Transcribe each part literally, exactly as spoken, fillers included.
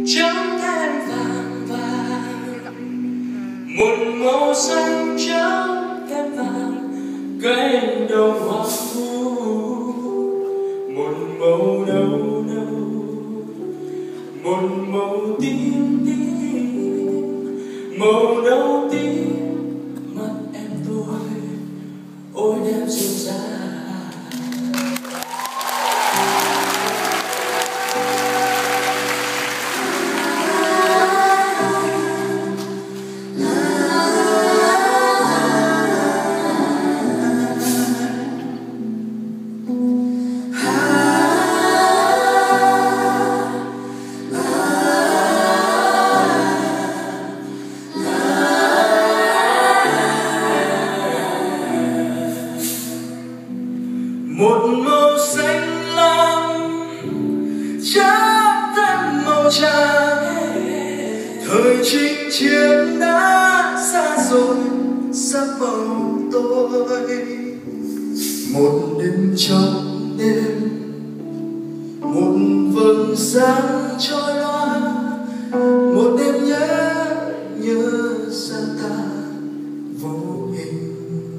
trắng thêm vàng vàng, một màu xanh trắng thêm vàng, cánh đồng hoang vu, một màu nâu nâu, một màu tím tím, màu nâu tím mắt em tôi, ôi đẹp dịu dàng. Một màu xanh lam chát thêm màu trắng, thời chinh chiến đã xa rồi sắc màu tôi. Một đêm trong đêm, một vầng sáng trôi loa, một đêm nhớ nhớ xa ta vô hình.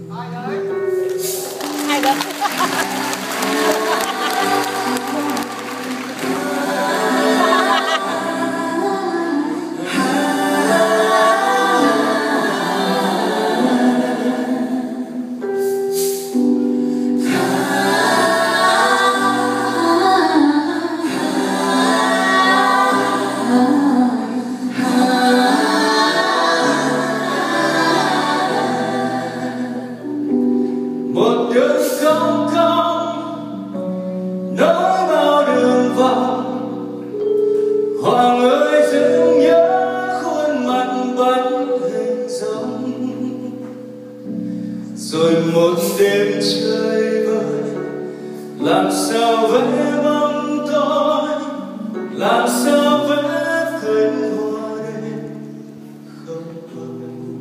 Ai đó? Một đường không không nối bao đường vòng, Hoàng ơi dừng nhớ khuôn mặt bắt hình dòng. Rồi một đêm chơi vơi, làm sao vẽ bóng tôi, làm sao vẽ cánh hoa đêm không bờ.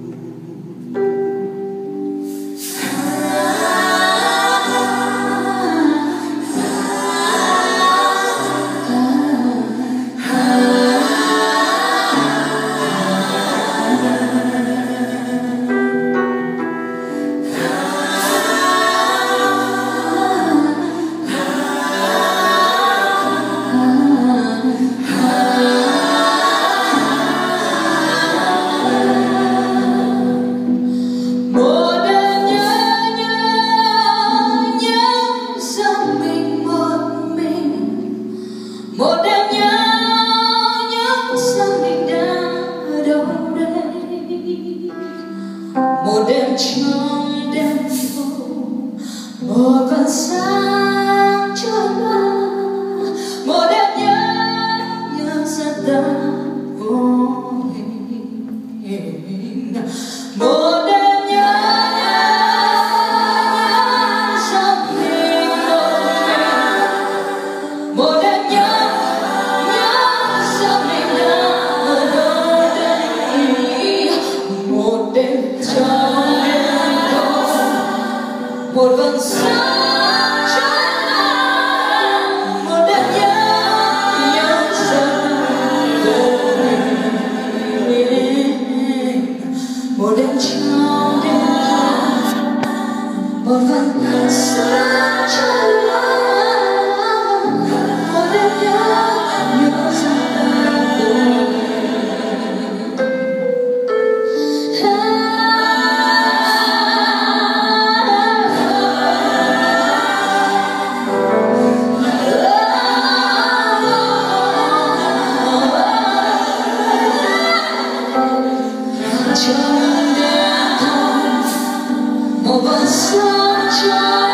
Một đêm nhớ nhớ sao mình đang ở đâu đây. Một đêm trong đêm vô, một vầng sáng trôi qua. Một đêm nhớ nhớ ra ta vô hình. Một đêm nhớ nhớ sao mình một mình. Một đêm nhớ trong đêm tối, một vầng sáng trôi qua. Một đêm nhớ nhớ dần vô hình. Một đêm trong đêm tối, một vầng sáng trôi qua. Một đêm nhớ nhớ dần vô hình. Trong đêm thâu, một vầng sáng trôi